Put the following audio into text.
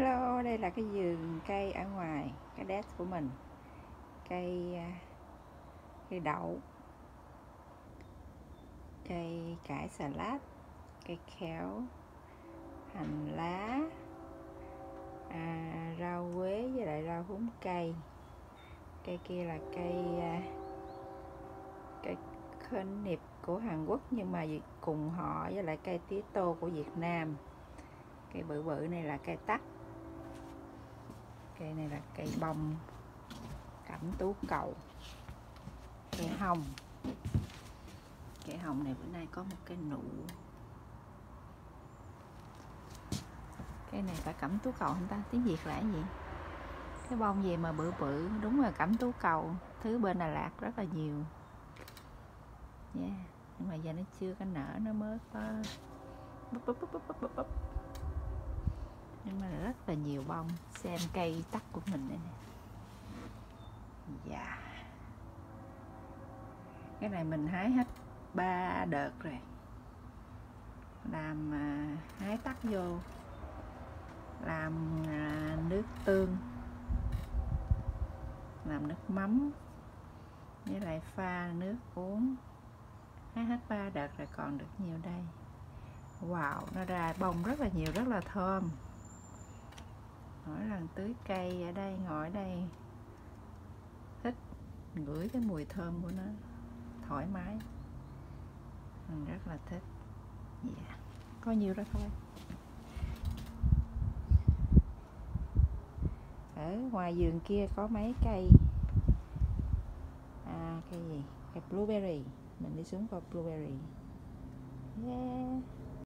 Hello, đây là cái vườn cây ở ngoài cái desk của mình. Cây đậu, cây cải xà lách, cây khéo, hành lá, rau quế với lại rau húng cây. Cây kia là cây khên niệp của Hàn Quốc nhưng mà cùng họ với lại cây tía tô của Việt Nam. Cây bự bự này là cây tắc. Cây này là cây bông cẩm tú cầu. Cây hồng. Cây hồng này bữa nay có một cái nụ. Cây này phải cẩm tú cầu không ta? Tiếng Việt là cái gì? Cái bông gì mà bự bự? Đúng là cẩm tú cầu. Thứ bên Đà Lạt rất là nhiều. Yeah. Nhưng mà giờ nó chưa có nở, nó mới có nhưng mà rất là nhiều bông. Xem cây tắc của mình đây nè. Dạ. Cái này mình hái hết 3 đợt rồi. Làm hái tắc vô, làm nước tương, làm nước mắm, với lại pha nước uống. Hái hết 3 đợt rồi, còn được nhiều đây. Wow, nó ra bông rất là nhiều, rất là thơm. Mỗi lần tưới cây ở đây, ngồi ở đây thích ngửi cái mùi thơm của nó, thoải mái, mình rất là thích. Yeah. Có nhiều đó thôi. Ở ngoài vườn kia có mấy cây cây gì? Cây blueberry. Mình đi xuống coi blueberry. Yeah.